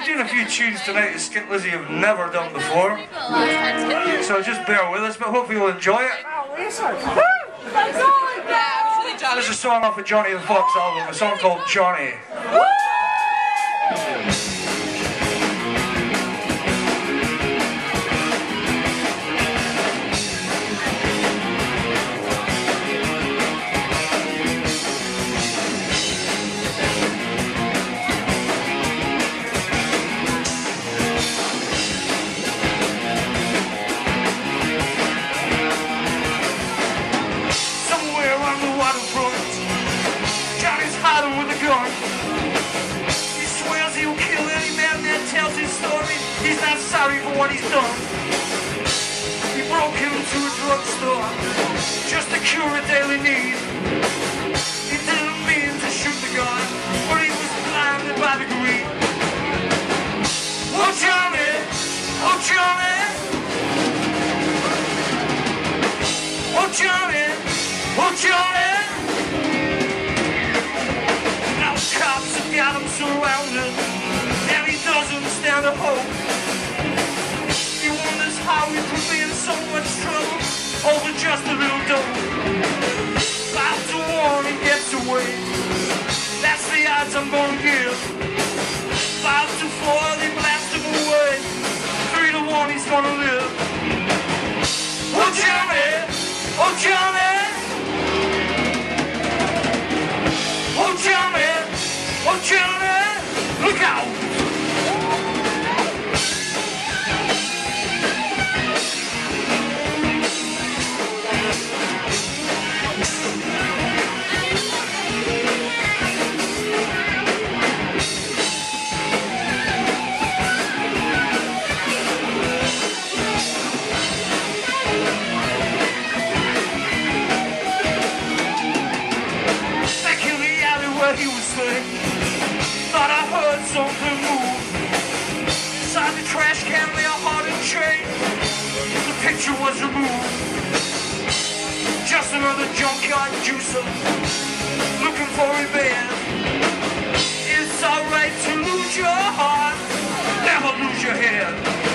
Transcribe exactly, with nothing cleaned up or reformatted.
we're doing a few tunes tonight that Skint Lizzy have never done before. So just bear with us, but hopefully you'll enjoy it. There's a song off of Johnny and Fox album, a song called Johnny. He's not sorry for what he's done. He broke into a drugstore just to cure a daily need. He didn't mean to shoot the guy, but he was blinded by the greed. Oh Johnny, oh Johnny, oh Johnny, oh Johnny. Now the cops have got him surrounded, and he doesn't stand a hope. He wonders how he could be in so much trouble over just a little dope. Five to one, he gets away. That's the odds I'm gonna give. Five to four, they blast him away. Three to one, he's gonna live. Oh Johnny, oh Johnny, oh Johnny, oh Johnny, look out! He was sick, thought I heard something move. Inside the trash can lay a heart and chain. The picture was removed. Just another junkyard juicer looking for revenge. It's alright to lose your heart, never lose your head.